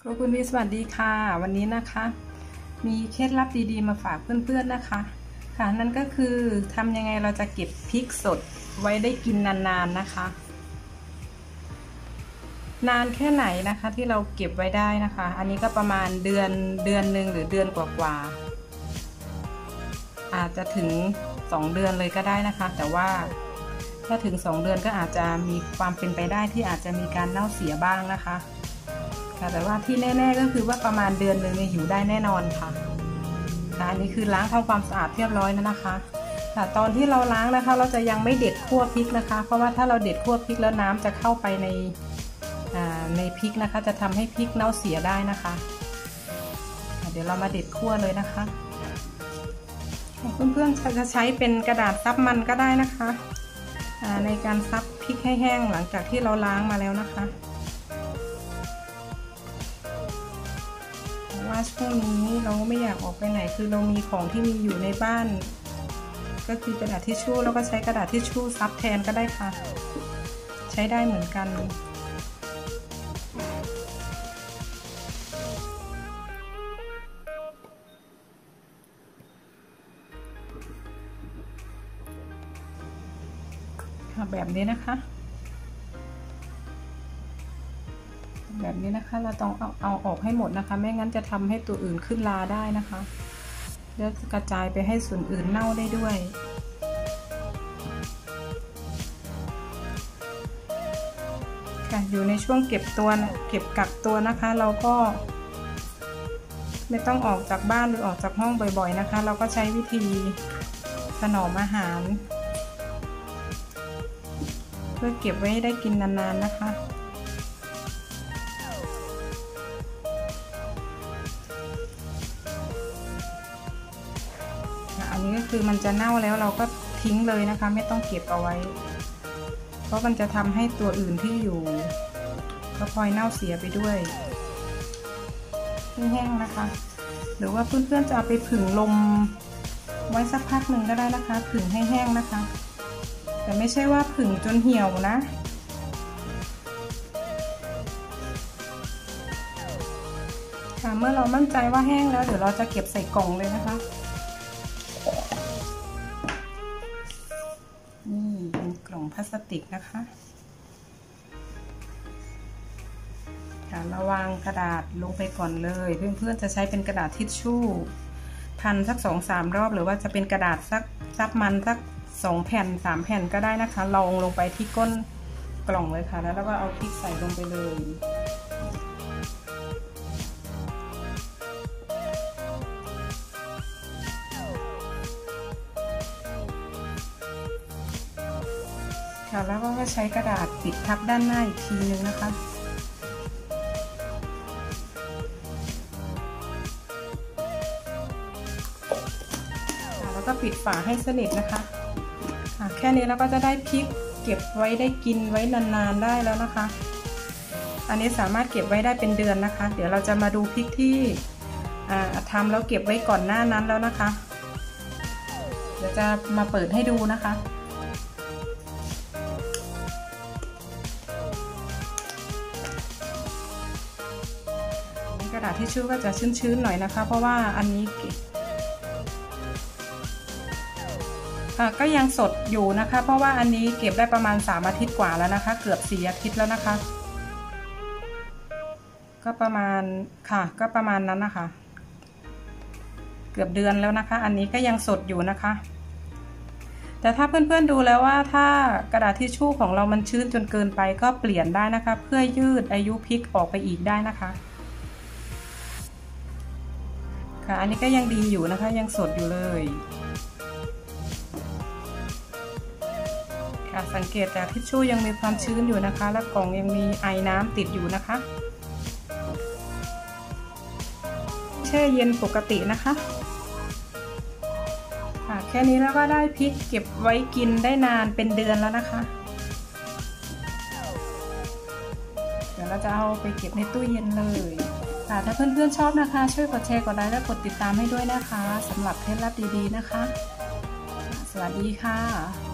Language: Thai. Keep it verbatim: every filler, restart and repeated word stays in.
ครูคุณวิสวัสดีค่ะวันนี้นะคะมีเคล็ดลับดีๆมาฝากเพื่อนๆนะคะค่ะนั่นก็คือทำยังไงเราจะเก็บพริกสดไว้ได้กินนานๆนะคะนานแค่ไหนนะคะที่เราเก็บไว้ได้นะคะอันนี้ก็ประมาณเดือนเดือนหนึ่งหรือเดือนกว่าๆอาจจะถึงสองเดือนเลยก็ได้นะคะแต่ว่าถ้าถึงสองเดือนก็อาจจะมีความเป็นไปได้ที่อาจจะมีการเน่าเสียบ้างนะคะแต่ว่าที่แน่ๆก็คือว่าประมาณเดือนหนึ่งอยู่ได้แน่นอนค่ะอันนี้คือล้างทำความสะอาดเรียบร้อยแล้วนะคะแต่ตอนที่เราล้างนะคะเราจะยังไม่เด็ดคั่วพริกนะคะเพราะว่าถ้าเราเด็ดคั่วพริกแล้วน้ำจะเข้าไปในในพริกนะคะจะทำให้พริกเน่าเสียได้นะคะเดี๋ยวเรามาเด็ดคั่วเลยนะคะเพื่อนๆจะใช้เป็นกระดาษซับมันก็ได้นะคะในการซับพริกให้แห้งหลังจากที่เราล้างมาแล้วนะคะว่าช่วงนี้เราไม่อยากออกไปไหนคือเรามีของที่มีอยู่ในบ้านก็คือกระดาษทิชชู่แล้วก็ใช้กระดาษทิชชู่ซับแทนก็ได้ค่ะใช้ได้เหมือนกันแบบนี้นะคะแบบนี้นะคะเราต้องเอาเอาออกให้หมดนะคะไม่งั้นจะทำให้ตัวอื่นขึ้นราได้นะคะแล้วกระจายไปให้ส่วนอื่นเน่าได้ด้วยค่ะอยู่ในช่วงเก็บตัวเก็บกักตัวนะคะเราก็ไม่ต้องออกจากบ้านหรือออกจากห้องบ่อยๆนะคะเราก็ใช้วิธีถนอมอาหารเพื่อเก็บไว้ได้กินนานๆนะคะอันนี้ก็คือมันจะเน่าแล้วเราก็ทิ้งเลยนะคะไม่ต้องเก็บเอาไว้เพราะมันจะทำให้ตัวอื่นที่อยู่ก็พลอยเน่าเสียไปด้วยแห้งนะคะหรือว่าเพื่อนๆจะเอาไปผึ่งลมไว้สักพักหนึ่งก็ได้นะคะผึ่งให้แห้งนะคะแต่ไม่ใช่ว่าผึ่งจนเหี่ยวนะค่ะเมื่อเรามั่นใจว่าแห้งแล้วเดี๋ยวเราจะเก็บใส่กล่องเลยนะคะนี่เป็นกล่องพลาสติกนะคะค่ะระวางกระดาษลงไปก่อนเลยเพื่อนๆจะใช้เป็นกระดาษทิชชู่พันสักสองสามรอบหรือว่าจะเป็นกระดาษสักซับมันสักสองแผ่นสามแผ่นก็ได้นะคะลองลงไปที่ก้นกล่องเลยค่ะแล้วเราก็เอาพริกใส่ลงไปเลยค่ะแล้วก็ใช้กระดาษปิดทับด้านหน้าอีกทีนึงนะคะแล้วก็ปิดฝาให้สนิทนะคะแค่นี้เราก็จะได้พริกเก็บไว้ได้กินไว้นานๆได้แล้วนะคะอันนี้สามารถเก็บไว้ได้เป็นเดือนนะคะเดี๋ยวเราจะมาดูพริกที่ทำแล้วเก็บไว้ก่อนหน้านั้นแล้วนะคะเดี๋ยวจะมาเปิดให้ดูนะคะกระดาษทิชชู่ก็จะชื้นๆหน่อยนะคะเพราะว่าอันนี้ก็ยังสดอยู่นะคะเพราะว่าอันนี้เก็บได้ประมาณสามอาทิตย์กว่าแล้วนะคะเกือบสี่อาทิตย์แล้วนะคะก็ประมาณค่ะก็ประมาณนั้นนะคะเกือบเดือนแล้วนะคะอันนี้ก็ยังสดอยู่นะคะแต่ถ้าเพื่อนๆดูแล้วว่าถ้ากระดาษทิชชู่ของเรามันชื้นจนเกินไปก็เปลี่ยนได้นะคะเพื่อยืดอายุพริกออกไปอีกได้นะคะค่ะอันนี้ก็ยังดีอยู่นะคะยังสดอยู่เลยสังเกตจากทิชชู่ยังมีความชื้นอยู่นะคะและกล่องยังมีไอน้ำติดอยู่นะคะแช่เย็นปกตินะคะค่ะแค่นี้แล้วก็ได้พริกเก็บไว้กินได้นานเป็นเดือนแล้วนะคะเดี๋ยวเราจะเอาไปเก็บในตู้เย็นเลยค่ะถ้าเพื่อนๆชอบนะคะช่วยกดแชร์กดไลค์และกดติดตามให้ด้วยนะคะสำหรับเคล็ดลับดีๆนะคะสวัสดีค่ะ